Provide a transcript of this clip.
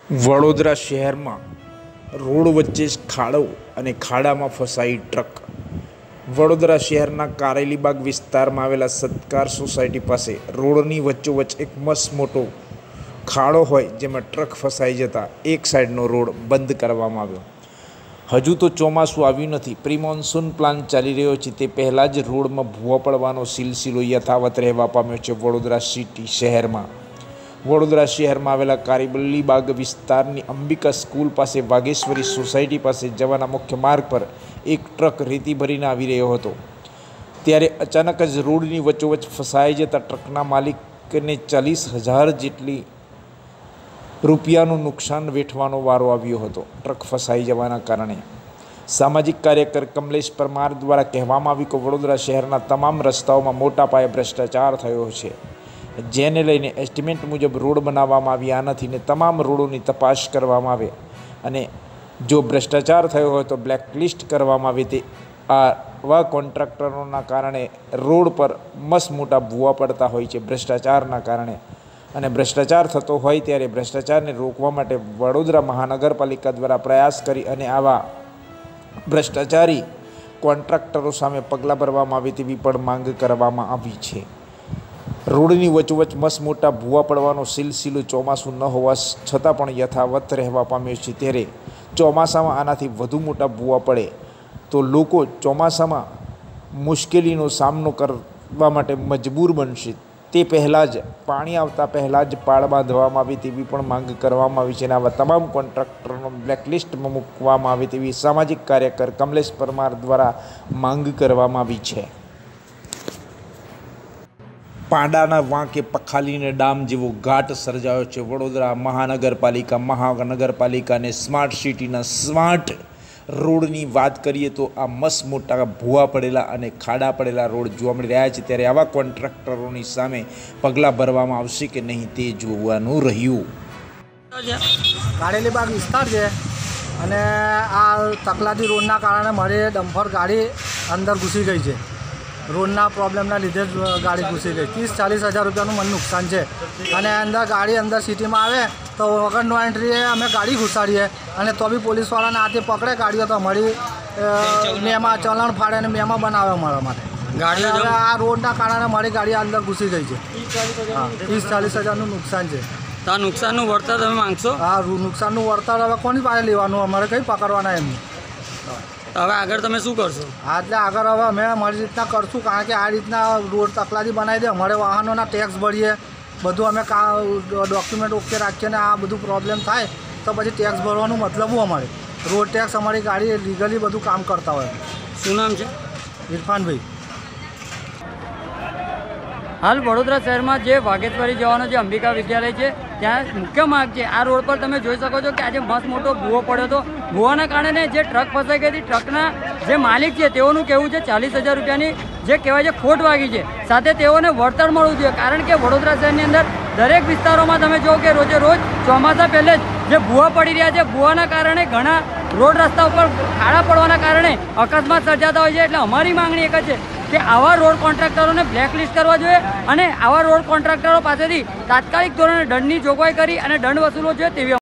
વડોદરા શહેરમાં રોડ વચ્ચે ખાડો અને ખાડામાં ફસાઈ ટ્રક। વડોદરા શહેરના કારેલીબાગ વિસ્તારમાં આવેલા સત્કાર સોસાયટી પાસે રોડની વચ્ચોવચ્ચ એક મસ્ત મોટો ખાડો હોય જેમાં ટ્રક ફસાઈ જતા એક સાઈડનો રોડ બંધ કરવામાં આવ્યો। હજુ તો ચોમાસું આવ્યું નથી, પ્રી મોન્સૂન પ્લાન ચાલી રહ્યો છે, તે પહેલાં જ રોડમાં ભૂવા પડવાનો સિલસિલો યથાવત રહેવા પામ્યો છે। વડોદરા સિટી શહેરમાં વડોદરા શહેરમાં આવેલા કારેલીબાગ વિસ્તારની અંબિકા સ્કૂલ પાસે વાઘેશ્વરી સોસાયટી પાસે જવાના મુખ્ય માર્ગ પર એક ટ્રક રેતી ભરીને આવી રહ્યો હતો, ત્યારે અચાનક જ રોડની વચ્ચોવચ્ચ ફસાઈ જતા ટ્રકના માલિકને 40,000 જેટલી રૂપિયાનું નુકસાન વેઠવાનો વારો આવ્યો હતો। ટ્રક ફસાઈ જવાના કારણે સામાજિક કાર્યકર કમલેશ પરમાર દ્વારા કહેવામાં આવ્યું કે વડોદરા શહેરના તમામ રસ્તાઓમાં મોટા પાયે ભ્રષ્ટાચાર થયો છે, જેને લઈને એસ્ટિમેટ મુજબ રોડ બનાવવામાં આવ્યા નથી ને તમામ રોડોની તપાસ કરવામાં આવે અને જો ભ્રષ્ટાચાર થયો હોય તો બ્લેકલિસ્ટ કરવામાં આવે। તે આવા કોન્ટ્રાક્ટરોના કારણે રોડ પર મસ્ત મોટા ભૂવા પડતા હોય છે ભ્રષ્ટાચારના કારણે, અને ભ્રષ્ટાચાર થતો હોય ત્યારે ભ્રષ્ટાચારને રોકવા માટે વડોદરા મહાનગરપાલિકા દ્વારા પ્રયાસ કરી અને આવા ભ્રષ્ટાચારી કોન્ટ્રાક્ટરો સામે પગલાં ભરવામાં આવે તેવી પણ માંગ કરવામાં આવી છે। રોડની વચ્ચોવચ્ચ મસ્ત મોટા ભૂવા પડવાનો સિલસિલો ચોમાસું ન હોવા છતાં પણ યથાવત રહેવા પામ્યો છે, ત્યારે ચોમાસામાં આનાથી વધુ મોટા ભૂવા પડે તો લોકો ચોમાસામાં મુશ્કેલીનો સામનો કરવા માટે મજબૂર બનશે। તે પહેલાં જ પાણી આવતા પહેલાં જ પાળ બાંધવામાં આવે તેવી પણ માંગ કરવામાં આવી છે અને આવા તમામ કોન્ટ્રાક્ટરોનો બ્લેકલિસ્ટમાં મૂકવામાં આવે તેવી સામાજિક કાર્યકર કમલેશ પરમાર દ્વારા માંગ કરવામાં આવી છે। પાંડાના વાંકે પખાલીને ડામ જેવો ઘાટ સર્જાયો છે। વડોદરા મહાનગરપાલિકાને સ્માર્ટ સિટીના સ્માર્ટ રોડની વાત કરીએ તો આ મસ્ત મોટા ભૂવા પડેલા અને ખાડા પડેલા રોડ જોવા મળી રહ્યા છે, ત્યારે આવા કોન્ટ્રાક્ટરોની સામે પગલાં ભરવામાં આવશે કે નહીં તે જોવાનું રહ્યું। કારેલીબાગ વિસ્તાર છે અને આ તકલાદી રોડના કારણે મારી ડમ્ફર ગાડી અંદર ઘૂસી ગઈ છે। રોડના પ્રોબ્લેમના લીધે જ ગાડી ઘૂસી ગઈ। 30-40 હજાર રૂપિયાનું મને નુકસાન છે અને ગાડી અંદર સિટીમાં આવે તો વગર નો એન્ટ્રીએ અમે ગાડી ઘુસાડીએ અને તો બી પોલીસવાળાના હાથે પકડે ગાડીઓ તો અમારી મેમાં ચલણ ફાડે અને મેમાં બનાવે અમારા માટે ગાડી। આ રોડના કારણે મારી ગાડી અંદર ઘૂસી ગઈ છે। 30-40 હજારનું નુકસાન છે। તો આ નુકસાનનું વળતર તમે માંગશો? હા, નુકસાનનું વળતર હવે કોની પાસે લેવાનું? અમારે કંઈ પકડવાના એમની। હવે આગળ તમે શું કરશો? એટલે આગળ હવે અમે અમારી રીતના કરશું, કારણ કે આ રીતના રોડ તકલાદી બનાવી દે, અમારે વાહનોના ટેક્સ ભરીએ, બધું અમે ડોક્યુમેન્ટ ઓકે રાખીએ ને આ બધું પ્રોબ્લેમ થાય તો પછી ટેક્સ ભરવાનું મતલબ હું અમારે રોડ ટેક્સ અમારી ગાડી લીગલી બધું કામ કરતા હોય। શું નામ છે? ઇરફાનભાઈ। હાલ વડોદરા શહેરમાં જે વાઘેશ્વરી જવાનો જે અંબિકા વિદ્યાલય છે ત્યાં મુખ્ય માર્ગ છે, આ રોડ પર તમે જોઈ શકો છો કે આજે મસ્ત મોટો ભૂવો પડ્યો હતો। ભૂવાના કારણે જે ટ્રક ફસાઈ ગઈ હતી, ટ્રકના જે માલિક છે તેઓનું કહેવું છે 40,000 રૂપિયાની જે કહેવાય છે ખોટ વાગી છે, સાથે તેઓને વળતર મળવું જોઈએ, કારણ કે વડોદરા શહેરની અંદર દરેક વિસ્તારોમાં તમે જુઓ કે રોજે રોજ ચોમાસા પહેલે જ જે ભૂવા પડી રહ્યા છે, ભૂવાના કારણે ઘણા રોડ રસ્તા ઉપર ખાડા પડવાના કારણે અકસ્માત સર્જાતા હોય છે। એટલે અમારી માંગણી એક જ છે કે આવા રોડ કોન્ટ્રાક્ટરોને બ્લેકલિસ્ટ કરવા જોઈએ અને આવા રોડ કોન્ટ્રાક્ટરો પાસેથી તાત્કાલિક ધોરણે દંડની જોગવાઈ કરી અને દંડ વસૂલવો જોઈએ તેવી